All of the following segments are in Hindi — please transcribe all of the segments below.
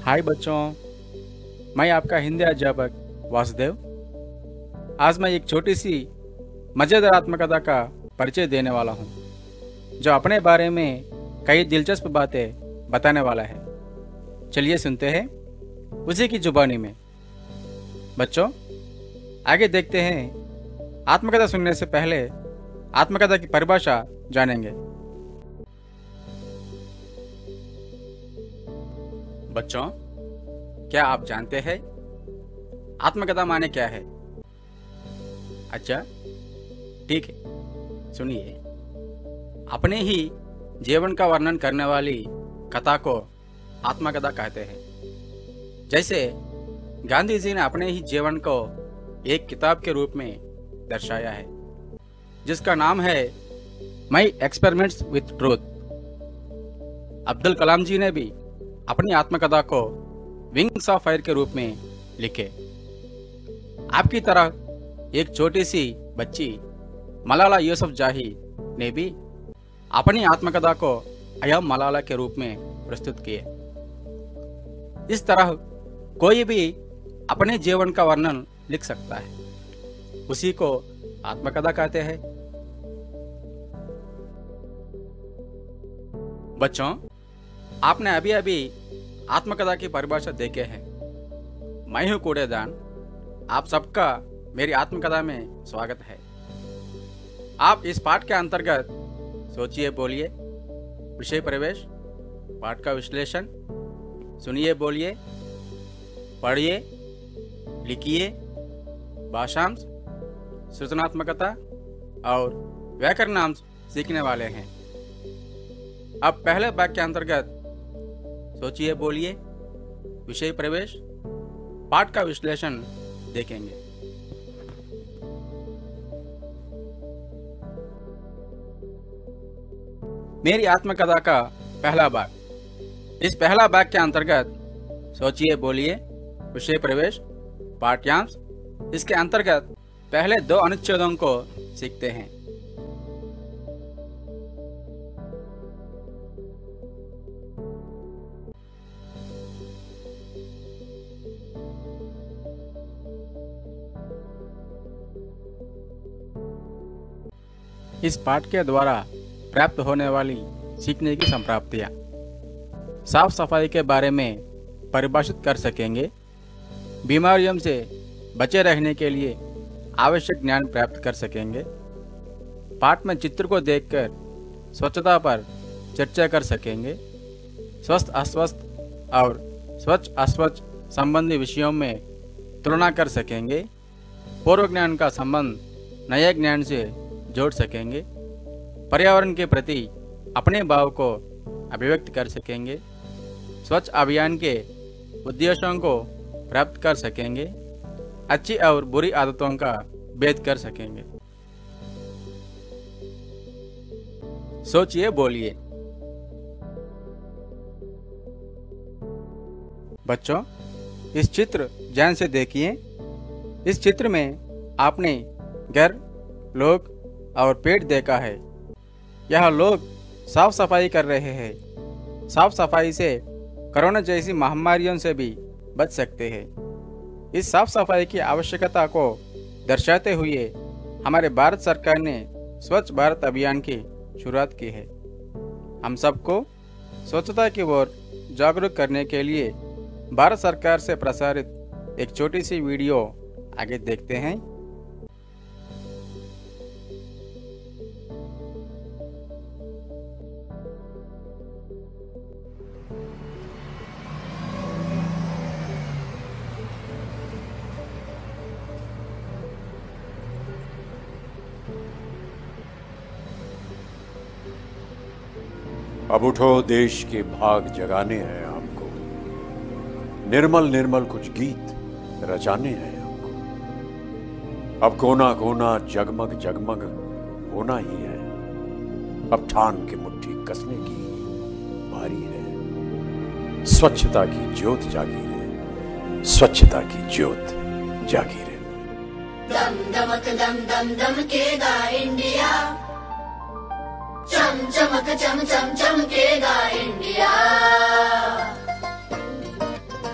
हाय बच्चों, मैं आपका हिंदी अध्यापक वासुदेव। आज मैं एक छोटी सी मजेदार आत्मकथा का परिचय देने वाला हूँ, जो अपने बारे में कई दिलचस्प बातें बताने वाला है। चलिए सुनते हैं उसी की जुबानी में। बच्चों, आगे देखते हैं। आत्मकथा सुनने से पहले आत्मकथा की परिभाषा जानेंगे। बच्चों, क्या आप जानते हैं आत्मकथा माने क्या है? अच्छा, ठीक है, सुनिए। अपने ही जीवन का वर्णन करने वाली कथा को आत्मकथा कहते हैं। जैसे गांधी जी ने अपने ही जीवन को एक किताब के रूप में दर्शाया है, जिसका नाम है my experiments with truth. Abdul Kalam ji ने भी अपनी आत्मकथा को विंग्स ऑफ फायर के रूप में लिखे। आपकी तरह एक छोटी सी बच्ची मलाला यूसुफजई ने भी अपनी आत्मकथा को आई एम मलाला के रूप में प्रस्तुत किए। इस तरह कोई भी अपने जीवन का वर्णन लिख सकता है, उसी को आत्मकथा कहते हैं। बच्चों, आपने अभी अभी आत्मकथा की परिभाषा देखे हैं। मैं हूं कूड़ेदान। आप सबका मेरी आत्मकथा में स्वागत है। आप इस पाठ के अंतर्गत सोचिए, बोलिए, विषय प्रवेश, पाठ का विश्लेषण, सुनिए, बोलिए, पढ़िए, लिखिए, भाषांश, सृजनात्मकता और व्याकरणांश सीखने वाले हैं। अब पहले भाग के अंतर्गत सोचिए, बोलिए, विषय प्रवेश, पाठ का विश्लेषण देखेंगे। मेरी आत्मकथा का पहला भाग। इस पहला भाग के अंतर्गत सोचिए, बोलिए, विषय प्रवेश, पाठ्यांश, इसके अंतर्गत पहले 2 अनुच्छेदों को सीखते हैं। इस पाठ के द्वारा प्राप्त होने वाली सीखने की संप्राप्तियां। साफ सफाई के बारे में परिभाषित कर सकेंगे। बीमारियों से बचे रहने के लिए आवश्यक ज्ञान प्राप्त कर सकेंगे। पाठ में चित्र को देखकर स्वच्छता पर चर्चा कर सकेंगे। स्वस्थ अस्वस्थ और स्वच्छ अस्वच्छ संबंधी विषयों में तुलना कर सकेंगे। पूर्व ज्ञान का संबंध नए ज्ञान से जोड़ सकेंगे। पर्यावरण के प्रति अपने भाव को अभिव्यक्त कर सकेंगे। स्वच्छ अभियान के उद्देश्यों को प्राप्त कर सकेंगे। अच्छी और बुरी आदतों का भेद कर सकेंगे। सोचिए, बोलिए। बच्चों, इस चित्र ध्यान से देखिए। इस चित्र में आपने घर, लोग और पेड़ देखा है। यह लोग साफ सफाई कर रहे हैं। साफ सफाई से कोरोना जैसी महामारियों से भी बच सकते हैं। इस साफ सफाई की आवश्यकता को दर्शाते हुए हमारे भारत सरकार ने स्वच्छ भारत अभियान की शुरुआत की है। हम सबको स्वच्छता की ओर जागरूक करने के लिए भारत सरकार से प्रसारित एक छोटी सी वीडियो आगे देखते हैं। अब उठो, देश के भाग जगाने हैं आपको। निर्मल निर्मल कुछ गीत रचाने हैं आपको। अब कोना कोना जगमग जगमग होना ही है। अब ठान के मुट्ठी कसने की बारी है। स्वच्छता की ज्योत जागी रहे, स्वच्छता की ज्योत जागी रहे। दम दमक दम दम दमकेगा इंडिया, चम चमक चम चम चमकेगा इंडिया।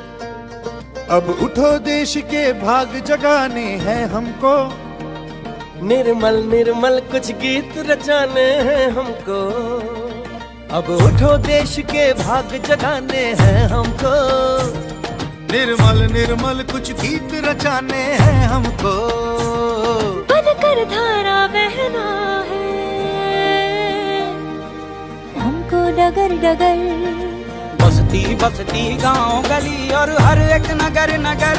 अब उठो देश के भाग जगाने हैं हमको, निर्मल निर्मल कुछ गीत रचाने हैं हमको। अब उठो देश के भाग जगाने हैं हमको, निर्मल निर्मल कुछ गीत रचाने हैं हमको। बनकर धारा बहना है हमको डगर डगर, बस्ती बस्ती गांव गली और हर एक नगर नगर,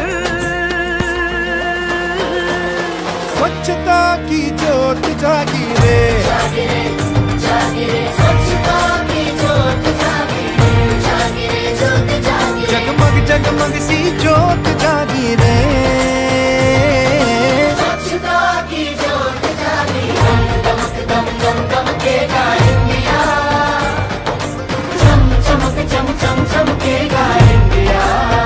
स्वच्छता की ज्योत जागी रे, जागी रे, जागी रे, स्वच्छता की ज्योत जागी रे, जागी रे, ज्योत जागी रे, जगमग जगमग सी ज्योत जागी रे, स्वच्छता की ज्योत जागी रे, दमक दम दम दमकेगा इंडिया, चम चमक चम चम चमकेगा इंडिया।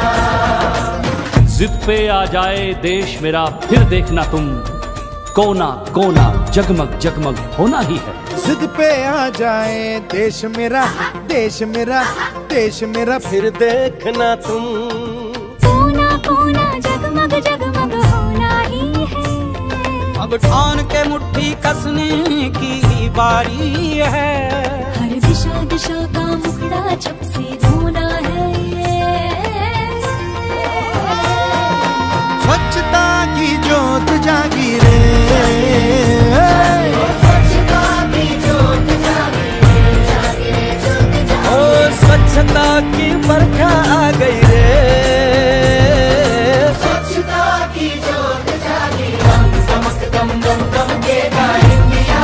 जिद पे आ जाए देश मेरा फिर देखना तुम, कोना कोना जगमग जगमग होना ही है। जिद पे आ जाए देश मेरा, देश मेरा, देश मेरा, फिर देखना तुम, कोना कोना जगमग जगमग होना ही है। अब ठान के मुट्ठी कसने की बारी है, हर दिशा दिशा का मुखड़ा छप से धोना है। स्वच्छता की ज्योत जागी रे, स्वच्छता की ज्योत जागी रे, जागी रे, ज्योत जागी रे, ओ स्वच्छता की बरखा आ गई रे, स्वच्छता की ज्योत जागी रे, दमक दम दम दमकेगा इंडिया,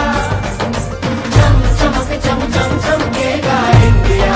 चम चमक चम चम चमकेगा इंडिया।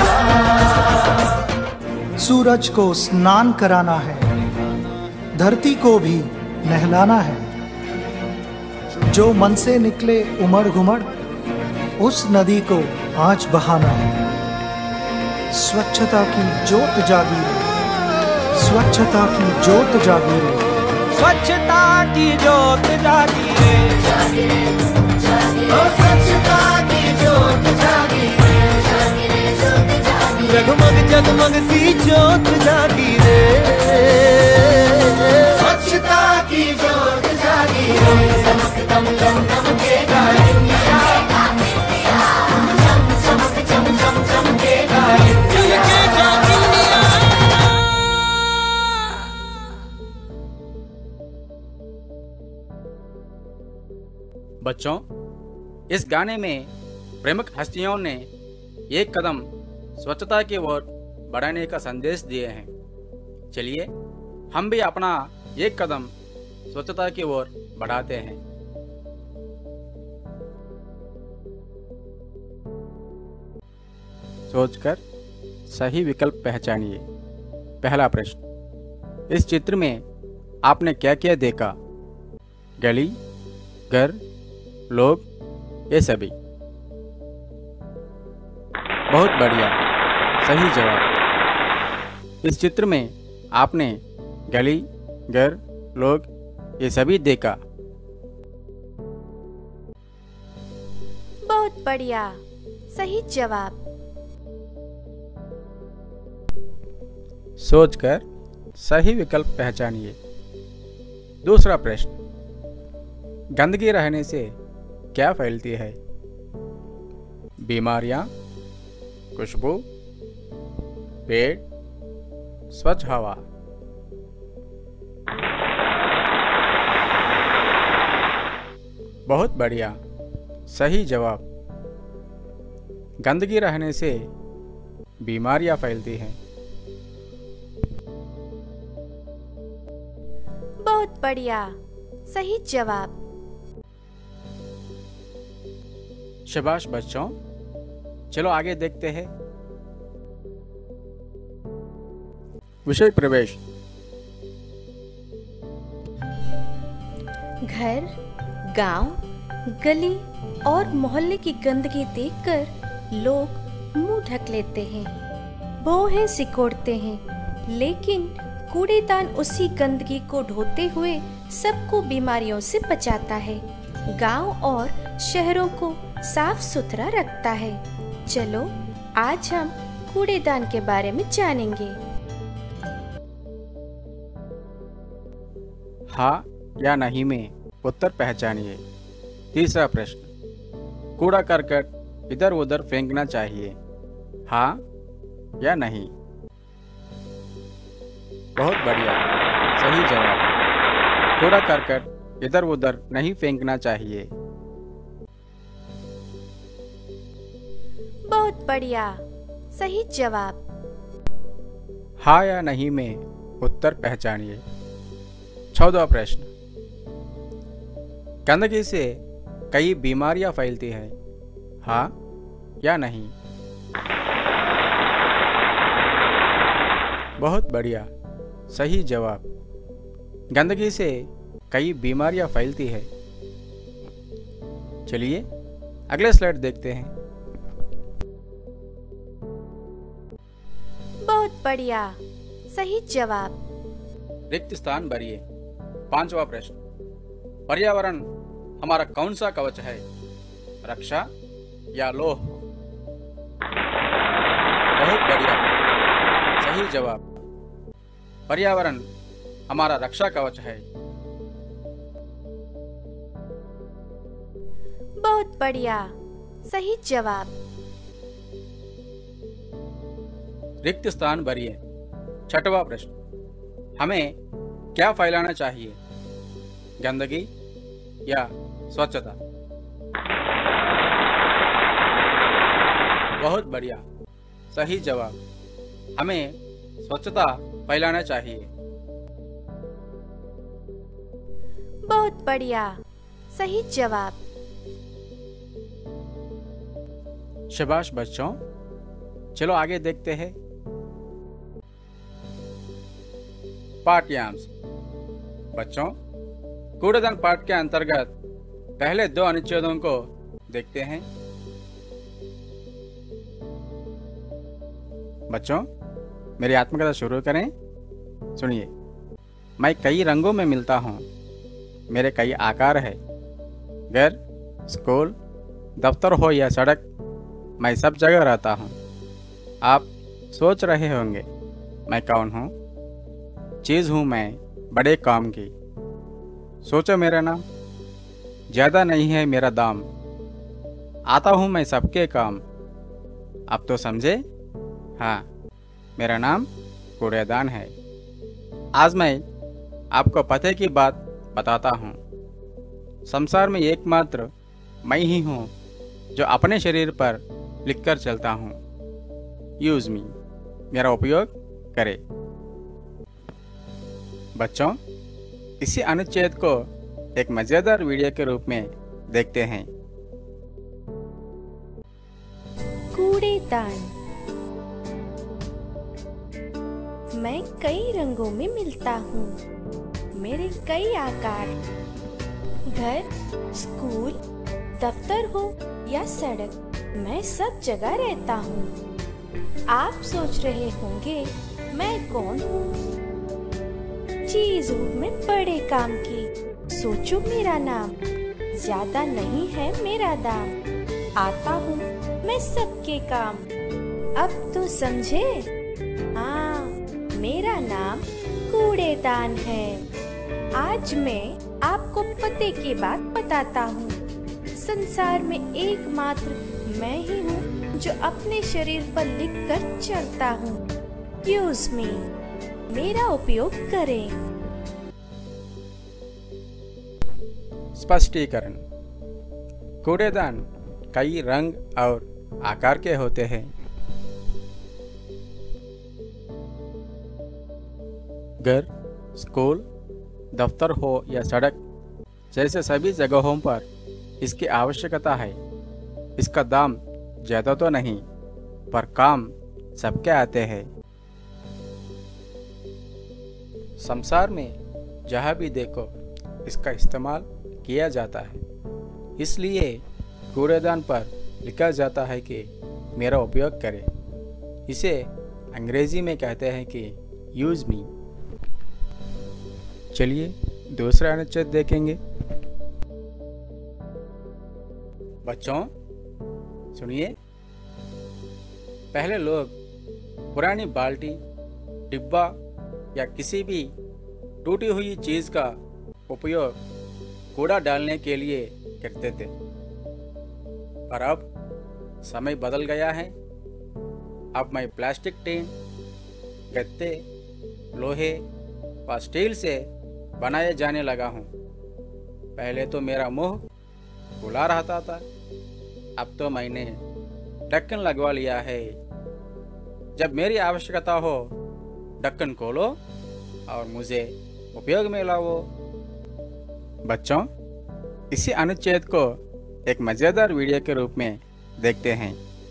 सूरज को स्नान कराना है, धरती को भी नहलाना है। जो मन से निकले उमड़ घुमड़, उस नदी को आज बहाना है। स्वच्छता की ज्योत जागी रे, स्वच्छता की ज्योत जागी रे, स्वच्छता की ज्योत जागी रे, जागी रे, जागी रे, स्वच्छता की ज्योत जागी रे, जागी रे, ज्योत जागी रे, जगमग जगमग सी ज्योत जागी रे, स्वच्छता की ज्योत जागी रे, दमक दम दम दमकेगा इंडिया, चम चमक चम चम चमकेगा इंडिया। बच्चों, इस गाने में प्रमुख हस्तियों ने एक कदम स्वच्छता की ओर बढ़ाने का संदेश दिए हैं। चलिए हम भी अपना एक कदम स्वच्छता की ओर बढ़ाते हैं। सोचकर सही विकल्प पहचानिए। पहला प्रश्न, इस चित्र में आपने क्या क्या देखा? गली, घर, लोग, ये सभी। बहुत बढ़िया, सही जवाब। इस चित्र में आपने गली, घर, लोग, ये सभी देखा। बहुत बढ़िया, सही जवाब। सोचकर सही विकल्प पहचानिए। दूसरा प्रश्न, गंदगी रहने से क्या फैलती है? बीमारियां, खुशबू, पेट, स्वच्छ हवा। बहुत बढ़िया, सही जवाब। गंदगी रहने से बीमारियां फैलती हैं। बहुत बढ़िया, सही जवाब। शाबाश बच्चों, चलो आगे देखते हैं। विषय प्रवेश। घर, गांव, गली और मोहल्ले की गंदगी देखकर लोग मुंह ढक लेते हैं, भौहें सिकोड़ते हैं, लेकिन कूड़ेदान उसी गंदगी को ढोते हुए सबको बीमारियों से बचाता है, गांव और शहरों को साफ सुथरा रखता है। चलो आज हम कूड़ेदान के बारे में जानेंगे। हाँ या नहीं में उत्तर पहचानिए। तीसरा प्रश्न, कूड़ा करकट इधर उधर फेंकना चाहिए, हाँ या नहीं? बहुत बढ़िया, सही जवाब। कूड़ा करकट इधर उधर नहीं फेंकना चाहिए। बहुत बढ़िया, सही जवाब। हाँ या नहीं में उत्तर पहचानिए। 14वां प्रश्न, गंदगी से कई बीमारियां फैलती हैं, हाँ या नहीं? बहुत बढ़िया, सही जवाब। गंदगी से कई बीमारियां फैलती है। चलिए अगले स्लाइड देखते हैं। बहुत बढ़िया, सही जवाब। रिक्त स्थान भरिए। 5वां प्रश्न, पर्यावरण हमारा कौन सा कवच है, रक्षा या लोह? बहुत बढ़िया, सही जवाब। पर्यावरण हमारा रक्षा कवच है। बहुत बढ़िया, सही जवाब। रिक्त स्थान भरिए। 6वां प्रश्न, हमें क्या फैलाना चाहिए, गंदगी या स्वच्छता? बहुत बढ़िया, सही जवाब। हमें स्वच्छता फैलाना चाहिए। बहुत बढ़िया, सही जवाब। शाबाश बच्चों, चलो आगे देखते हैं। पाठ्यांश। बच्चों, कूड़ेदान पाठ के अंतर्गत पहले 2 अनुच्छेदों को देखते हैं। बच्चों, मेरी आत्मकथा शुरू करें। सुनिए, मैं कई रंगों में मिलता हूँ, मेरे कई आकार है। घर, स्कूल, दफ्तर हो या सड़क, मैं सब जगह रहता हूँ। आप सोच रहे होंगे मैं कौन हूँ? चीज़ हूँ मैं बड़े काम की। सोचो मेरा नाम, ज़्यादा नहीं है मेरा दाम। आता हूँ मैं सबके काम। अब तो समझे? हाँ, मेरा नाम कूड़ेदान है। आज मैं आपको पते की बात बताता हूँ। संसार में एकमात्र मैं ही हूँ जो अपने शरीर पर लिखकर चलता हूँ। यूज मी, मेरा उपयोग करें। बच्चों, इसी अनुच्छेद को एक मजेदार वीडियो के रूप में देखते हैं। कूड़ेदान। मैं कई रंगों में मिलता हूँ, मेरे कई आकार। घर, स्कूल, दफ्तर हो या सड़क, मैं सब जगह रहता हूँ। आप सोच रहे होंगे मैं कौन हूँ? चीज हूँ मैं बड़े काम की। सोचो मेरा नाम, ज्यादा नहीं है मेरा दाम। आता हूँ मैं सबके काम। अब तो समझे? हाँ, मेरा नाम कूड़ेदान है। आज मैं आपको पते की बात बताता हूँ। संसार में एकमात्र मैं ही हूँ जो अपने शरीर पर लिखकर चलता हूँ। यूज मी, मेरा उपयोग करें। स्पष्टीकरण। कूड़ेदान कई रंग और आकार के होते हैं। घर, स्कूल, दफ्तर हो या सड़क जैसे सभी जगहों पर इसकी आवश्यकता है। इसका दाम ज्यादा तो नहीं, पर काम सबके आते हैं। संसार में जहाँ भी देखो इसका इस्तेमाल किया जाता है। इसलिए कूड़ेदान पर लिखा जाता है कि मेरा उपयोग करें। इसे अंग्रेजी में कहते हैं कि यूज मी। चलिए दूसरा अनुच्छेद देखेंगे। बच्चों सुनिए, पहले लोग पुरानी बाल्टी, डिब्बा या किसी भी टूटी हुई चीज का उपयोग कूड़ा डालने के लिए करते थे, पर अब समय बदल गया है। अब मैं प्लास्टिक टीन, गत्ते, लोहे व स्टील से बनाए जाने लगा हूँ। पहले तो मेरा मुंह खुला रहता था, अब तो मैंने ढक्कन लगवा लिया है। जब मेरी आवश्यकता हो ढक्कन खोलो और मुझे उपयोग में लाओ। बच्चों, इसी अनुच्छेद को एक मजेदार वीडियो के रूप में देखते हैं।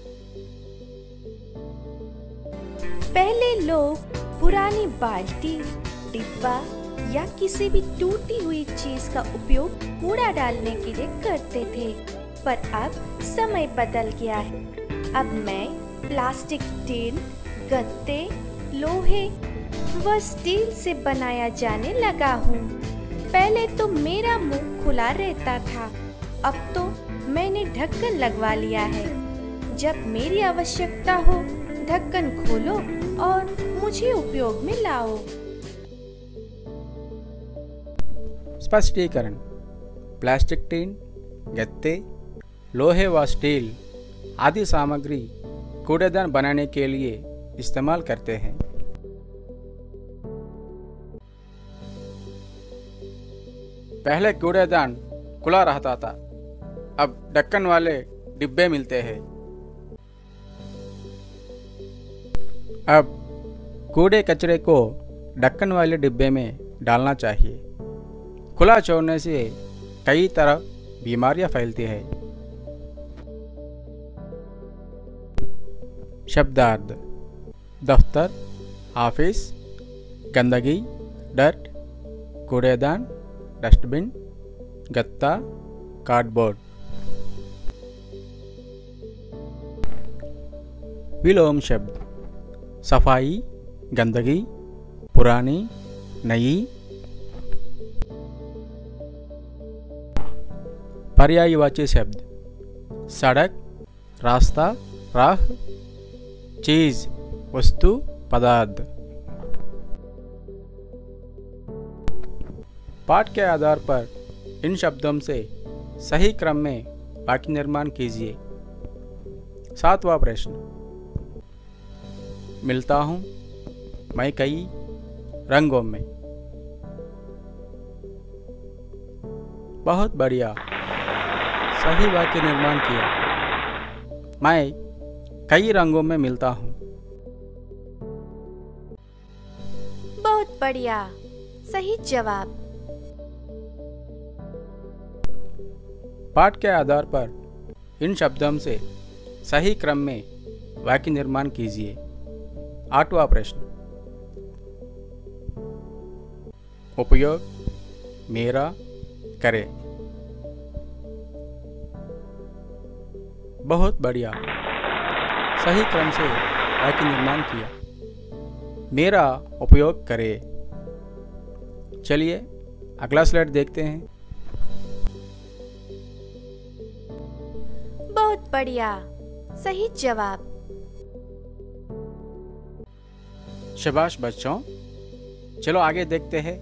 पहले लोग पुरानी बाल्टी, डिब्बा या किसी भी टूटी हुई चीज का उपयोग कूड़ा डालने के लिए करते थे, पर अब समय बदल गया है। अब मैं प्लास्टिक टीन, गत्ते, लोहे व स्टील से बनाया जाने लगा हूँ। पहले तो मेरा मुंह खुला रहता था, अब तो मैंने ढक्कन लगवा लिया है। जब मेरी आवश्यकता हो ढक्कन खोलो और मुझे उपयोग में लाओ। स्पष्टीकरण: प्लास्टिक टीन, गत्ते, लोहे व स्टील आदि सामग्री कूड़ेदान बनाने के लिए इस्तेमाल करते हैं। पहले कूड़ेदान खुला रहता था, अब ढक्कन वाले डिब्बे मिलते हैं। अब कूड़े कचरे को ढक्कन वाले डिब्बे में डालना चाहिए। खुला छोड़ने से कई तरह बीमारियां फैलती हैं। शब्दार्थ: दफ्तर, ऑफिस, गंदगी, डर्ट, कूड़ेदान, डस्टबिन, गत्ता, कार्डबोर्ड। विलोम शब्द: सफाई, गंदगी, पुरानी, नई। पर्यायवाची शब्द: सड़क, रास्ता, राह, चीज, वस्तु, पदार्थ। पाठ के आधार पर इन शब्दों से सही क्रम में वाक्य निर्माण कीजिए। 7वां प्रश्न: मिलता हूं मैं कई रंगों में। बहुत बढ़िया, सही वाक्य निर्माण किया। मैं कई रंगों में मिलता हूं। बहुत बढ़िया, सही जवाब। पाठ के आधार पर इन शब्दों से सही क्रम में वाक्य निर्माण कीजिए। 8वां प्रश्न: उपयोग मेरा करें। बहुत बढ़िया, सही क्रम से वाक्य निर्माण किया। मेरा उपयोग करें। चलिए अगला स्लाइड देखते हैं। बहुत बढ़िया, सही जवाब। शाबाश बच्चों, चलो आगे देखते हैं।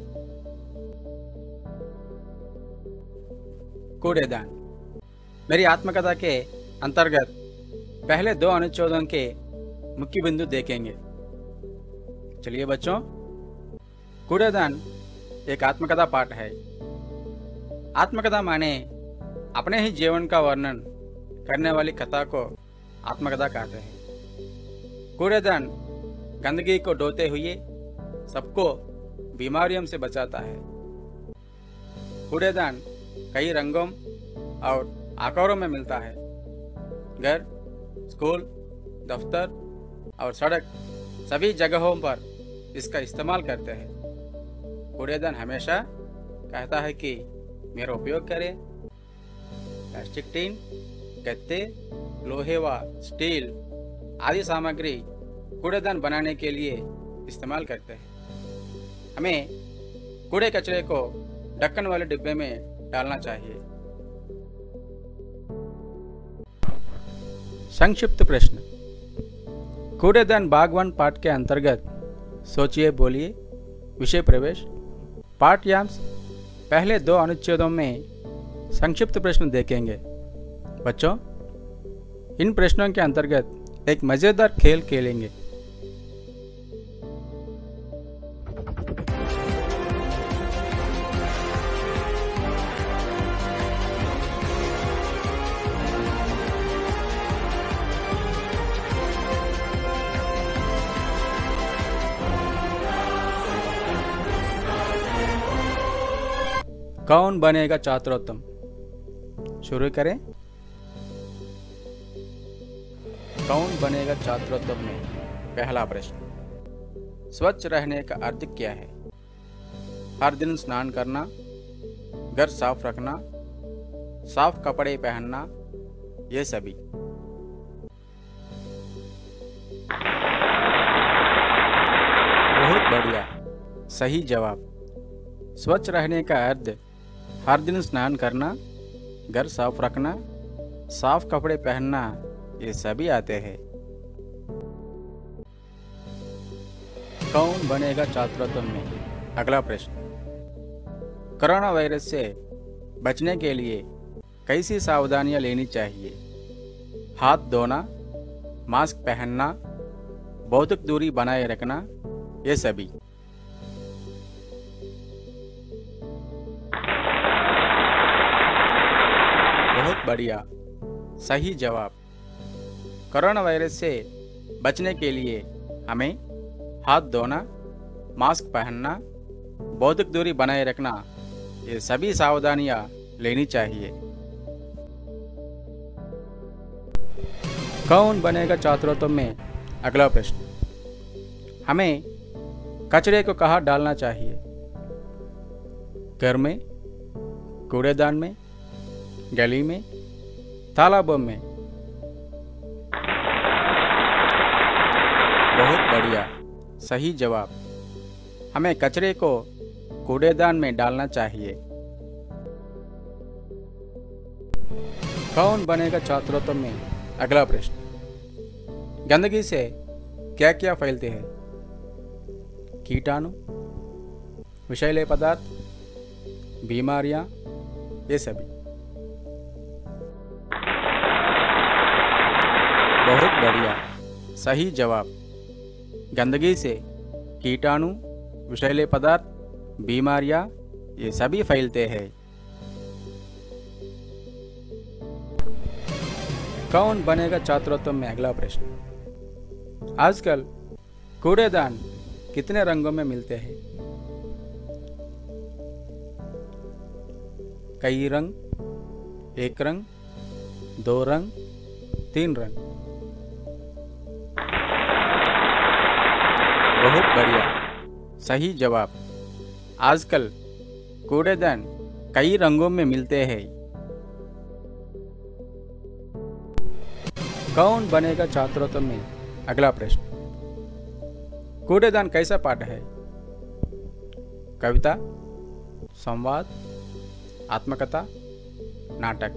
कूड़ेदान। मेरी आत्मकथा के अंतर्गत पहले 2 अनुच्छेदों के मुख्य बिंदु देखेंगे। चलिए बच्चों, कूड़ेदान एक आत्मकथा पाठ है। आत्मकथा माने अपने ही जीवन का वर्णन करने वाली कथा को आत्मकथा कहते हैं। कूड़ेदान गंदगी को ढोते हुए सबको बीमारियों से बचाता है। कूड़ेदान कई रंगों और आकारों में मिलता है। घर, स्कूल, दफ्तर और सड़क सभी जगहों पर इसका इस्तेमाल करते हैं। कूड़ेदान हमेशा कहता है कि मेरा उपयोग करें। प्लास्टिक टीन, गत्ते, लोहे व स्टील आदि सामग्री कूड़ेदान बनाने के लिए इस्तेमाल करते हैं। हमें कूड़े कचरे को ढक्कन वाले डिब्बे में डालना चाहिए। संक्षिप्त प्रश्न: कूड़ेदान बागवान पाठ के अंतर्गत सोचिए, बोलिए। विषय प्रवेश: पाठ्यांश पहले 2 अनुच्छेदों में संक्षिप्त प्रश्न देखेंगे। बच्चों, इन प्रश्नों के अंतर्गत एक मज़ेदार खेल खेलेंगे। कौन बनेगा छात्रोत्तम? शुरू करें। कौन बनेगा छात्रोत्तम में पहला प्रश्न, स्वच्छ रहने का अर्थ क्या है? हर दिन स्नान करना, घर साफ रखना, साफ कपड़े पहनना, ये सभी। बहुत बढ़िया, सही जवाब। स्वच्छ रहने का अर्थ हर दिन स्नान करना, घर साफ रखना, साफ कपड़े पहनना, ये सभी आते हैं। कौन बनेगा छात्रोत्तम में अगला प्रश्न, कोरोना वायरस से बचने के लिए कैसी सावधानियां लेनी चाहिए? हाथ धोना, मास्क पहनना, भौतिक दूरी बनाए रखना, ये सभी। बहुत बढ़िया, सही जवाब। कोरोना वायरस से बचने के लिए हमें हाथ धोना, मास्क पहनना, भौतिक दूरी बनाए रखना, ये सभी सावधानियां लेनी चाहिए। कौन बनेगा छात्रोत्तम में अगला प्रश्न, हमें कचरे को कहाँ डालना चाहिए? घर में, कूड़ेदान में, गली में, तालाबों में? बहुत बढ़िया, सही जवाब। हमें कचरे को कूड़ेदान में डालना चाहिए। कौन बनेगा छात्रोत्तम में अगला प्रश्न, गंदगी से क्या क्या फैलते हैं? कीटाणु, विषैले पदार्थ, बीमारियां, ये सभी। बहुत बढ़िया, सही जवाब। गंदगी से कीटाणु, विषैले पदार्थ, बीमारियां, ये सभी फैलते हैं। कौन बनेगा छात्रोत्तम में अगला प्रश्न, आजकल कूड़ेदान कितने रंगों में मिलते हैं? कई रंग, 1 रंग, 2 रंग, 3 रंग? बहुत बढ़िया, सही जवाब। आजकल कूड़ेदान कई रंगों में मिलते हैं। कौन बनेगा छात्रोत्तम में अगला प्रश्न, कूड़ेदान कैसा पाठ है? कविता, संवाद, आत्मकथा, नाटक?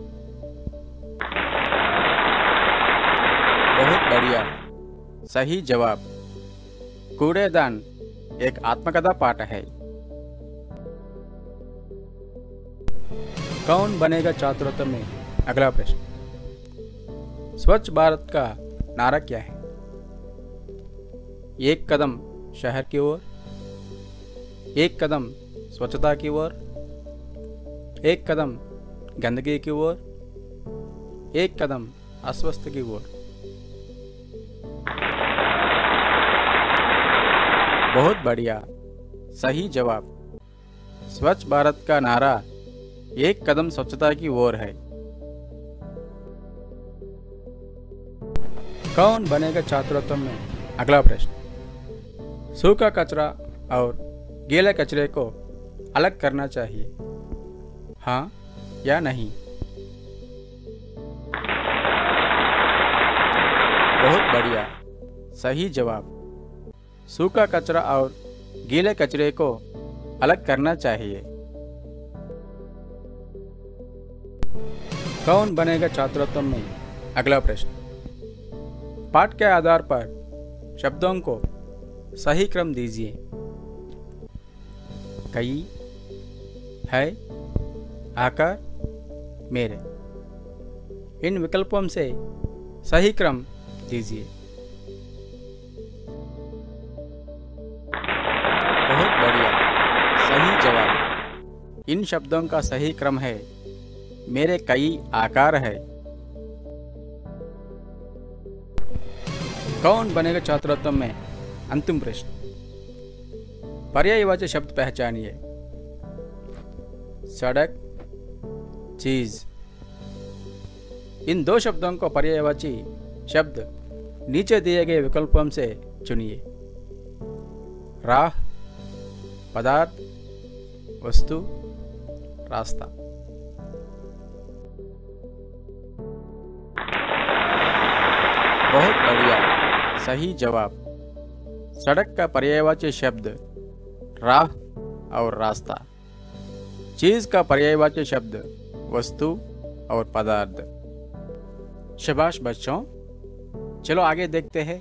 बहुत बढ़िया, सही जवाब। कूड़ेदान एक आत्मकथा पाठ है। कौन बनेगा छात्रोत्तम में अगला प्रश्न, स्वच्छ भारत का नारा क्या है? 1 कदम शहर की ओर, 1 कदम स्वच्छता की ओर, 1 कदम गंदगी की ओर, 1 कदम अस्वस्थ की ओर? बहुत बढ़िया, सही जवाब। स्वच्छ भारत का नारा 1 कदम स्वच्छता की ओर है। कौन बनेगा छात्रोत्तम में अगला प्रश्न, सूखा कचरा और गीले कचरे को अलग करना चाहिए? हाँ या नहीं? बहुत बढ़िया, सही जवाब। सूखा कचरा और गीले कचरे को अलग करना चाहिए। कौन बनेगा छात्रोत्तम में अगला प्रश्न, पाठ के आधार पर शब्दों को सही क्रम दीजिए। कई, है, आकार, मेरे। इन विकल्पों से सही क्रम दीजिए। बहुत बढ़िया, सही जवाब। इन शब्दों का सही क्रम है, मेरे कई आकार है। कौन बनेगा छात्रोत्तम में अंतिम प्रश्न। पर्यायवाची शब्द पहचानिए। सड़क, चीज। इन दो शब्दों को पर्यायवाची शब्द नीचे दिए गए विकल्पों से चुनिए। राह, पदार्थ, वस्तु, रास्ता। बहुत बढ़िया, सही जवाब। सड़क का पर्यायवाची शब्द राह और रास्ता। चीज का पर्यायवाची शब्द वस्तु और पदार्थ। शाबाश बच्चों, चलो आगे देखते हैं।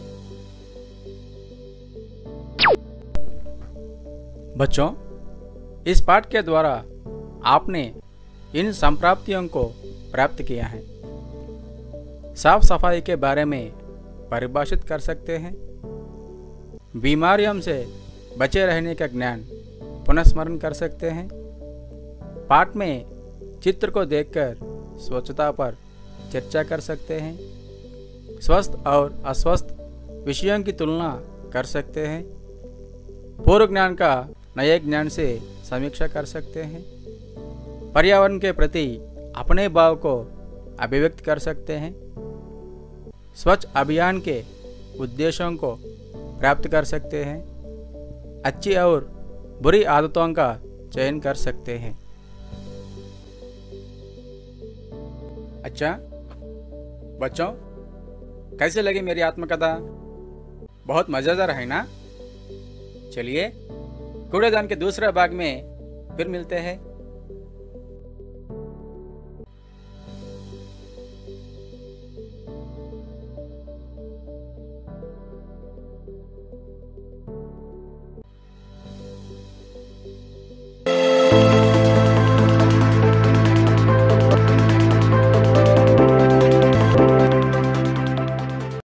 बच्चों, इस पाठ के द्वारा आपने इन संप्राप्तियों को प्राप्त किया है। साफ सफाई के बारे में परिभाषित कर सकते हैं। बीमारियों से बचे रहने का ज्ञान पुनस्मरण कर सकते हैं। पाठ में चित्र को देखकर स्वच्छता पर चर्चा कर सकते हैं। स्वस्थ और अस्वस्थ विषयों की तुलना कर सकते हैं। पूर्व ज्ञान का नए ज्ञान से समीक्षा कर सकते हैं। पर्यावरण के प्रति अपने भाव को अभिव्यक्त कर सकते हैं। स्वच्छ अभियान के उद्देश्यों को प्राप्त कर सकते हैं। अच्छी और बुरी आदतों का चयन कर सकते हैं। अच्छा बच्चों, कैसे लगी मेरी आत्मकथा? बहुत मजेदार है ना? चलिए कूड़ेदान के दूसरे भाग में फिर मिलते हैं।